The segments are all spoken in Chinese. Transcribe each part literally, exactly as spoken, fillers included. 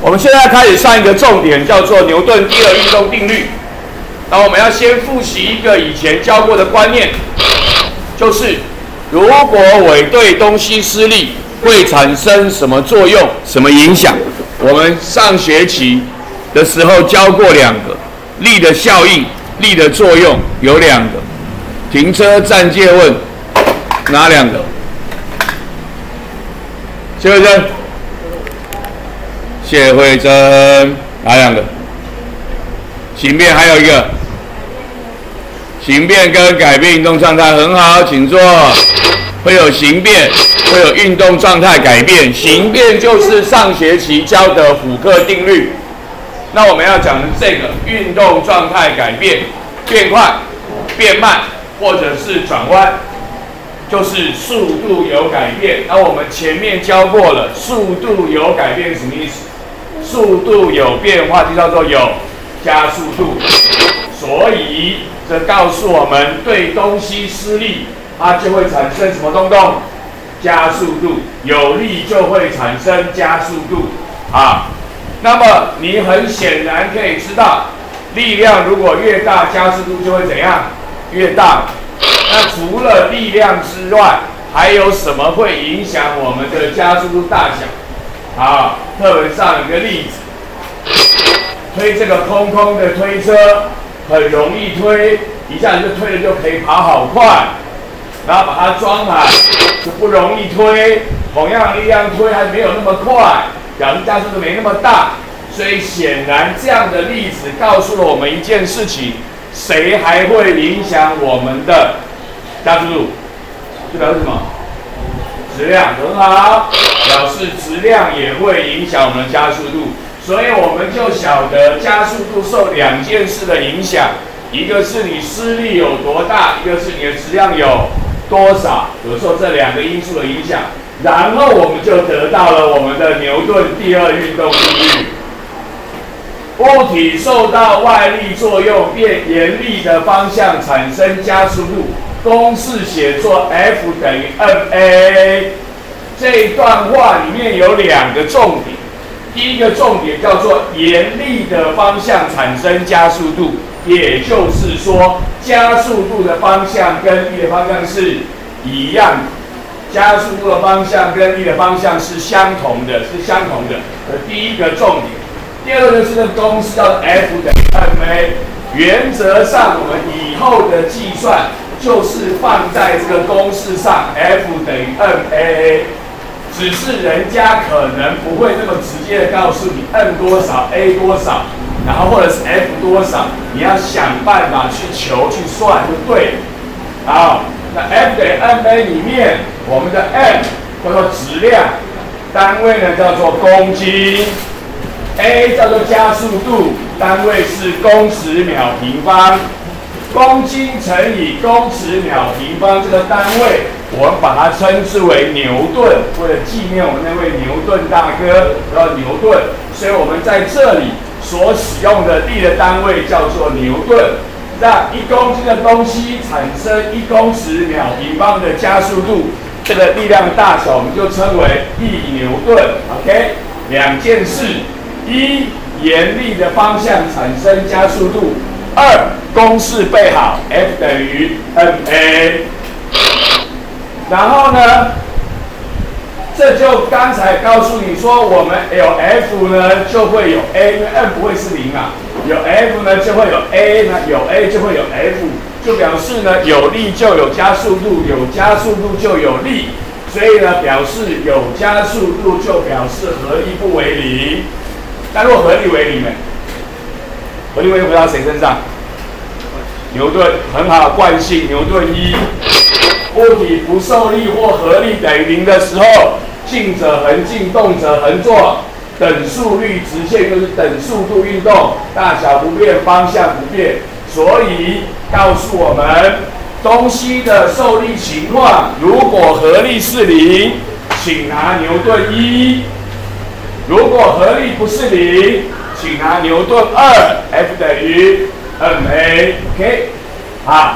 我们现在开始上一个重点，叫做牛顿第二运动定律。那我们要先复习一个以前教过的观念，就是如果我对东西施力，会产生什么作用、什么影响？我们上学期的时候教过两个力的效应、力的作用有两个。停车暂借问哪两个？谢慧珍，谢慧珍哪两个？形变还有一个，形变跟改变运动状态很好，请坐。会有形变，会有运动状态改变。形变就是上学期教的虎克定律。那我们要讲的这个运动状态改变，变快、变慢，或者是转弯，就是速度有改变。那我们前面教过了，速度有改变什么意思？速度有变化就叫做有加速度。所以这告诉我们，对东西施力，它就会产生什么动动？加速度。有力就会产生加速度啊。那么你很显然可以知道，力量如果越大，加速度就会怎样？越大。那除了力量之外，还有什么会影响我们的加速度大小？啊，课本上有个例子，推这个空空的推车，很容易推，一下子就推了就可以跑好快。然后把它装满就不容易推，同样力量推还没有那么快，表示加速度没那么大。所以显然这样的例子告诉了我们一件事情：谁还会影响我们的加速度？这表示什么？质量很好，表示质量也会影响我们的加速度。所以我们就晓得加速度受两件事的影响，一个是你施力有多大，一个是你的质量有多少，有受这两个因素的影响，然后我们就得到了我们的牛顿第二运动定律。物体受到外力作用，便沿力的方向产生加速度。公式写作 F 等于 ma。这一段话里面有两个重点，第一个重点叫做沿力的方向产生加速度。也就是说，加速度的方向跟力的方向是一样的，加速度的方向跟力的方向是相同的，是相同的。这第一个重点。第二个就是这个公式叫 F 等于 ma。原则上，我们以后的计算就是放在这个公式上 ，F 等于 ma。只是人家可能不会那么直接的告诉你 m 多少 ，a 多少。然后或者是 F 多少，你要想办法去求去算就对了。好，那 F 等于 ma 里面，我们的 m 叫做质量，单位呢叫做公斤 ，a 叫做加速度，单位是公尺秒平方。公斤乘以公尺秒平方这个单位，我们把它称之为牛顿，为了纪念我们那位牛顿大哥，叫牛顿，所以我们在这里所使用的力的单位叫做牛顿。那一公斤的东西产生一公尺秒平方的加速度，这个力量大小我们就称为力牛顿。OK， 两件事：一，沿力的方向产生加速度；二，公式背好 ，F 等于 ma。然后呢？这就刚才告诉你说，我们有 F 呢，就会有 A， 因为 m 不会是零啊。有 F 呢，就会有 A， 那有 A 就会有 F， 就表示呢，有力就有加速度，有加速度就有力，所以呢，表示有加速度就表示合力不为零。那如果合力为零呢？合力为零回到谁身上？牛顿，很好，惯性牛顿一。物体不受力或合力等于零的时候，静者恒静，动者恒坐，等速率直线就是等速度运动，大小不变，方向不变。所以告诉我们，东西的受力情况，如果合力是零，请拿牛顿一；如果合力不是零，请拿牛顿二。F 等于 ma。OK， 好。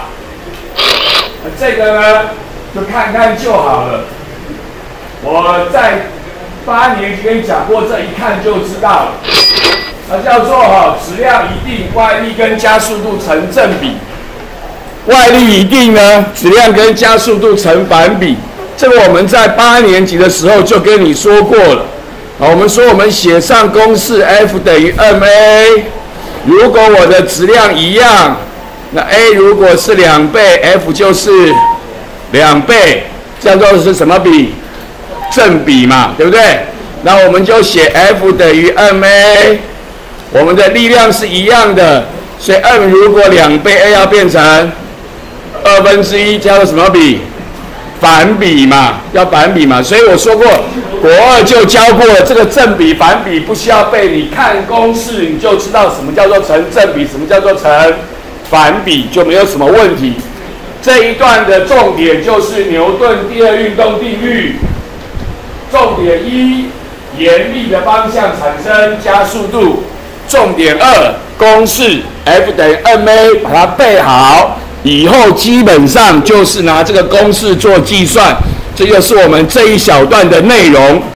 这个呢，就看看就好了。我再八年级跟你讲过，这一看就知道了。它叫做哈质量一定，外力跟加速度成正比。外力一定呢，质量跟加速度成反比。这个我们在八年级的时候就跟你说过了。好，我们说我们写上公式 F 等于 ma。如果我的质量一样，那 a 如果是两倍 ，F 就是两倍，叫做是什么比？正比嘛，对不对？那我们就写 F 等于 ma。我们的力量是一样的，所以 m 如果两倍 a 要变成二分之一，叫做什么比？反比嘛，要反比嘛。所以我说过，国二就教过了，这个正比、反比不需要背，你看公式你就知道什么叫做成正比，什么叫做成反比，就没有什么问题。这一段的重点就是牛顿第二运动定律。重点一，沿力的方向产生加速度。重点二，公式 F 等于 ma， 把它背好。以后基本上就是拿这个公式做计算，这就是我们这一小段的内容。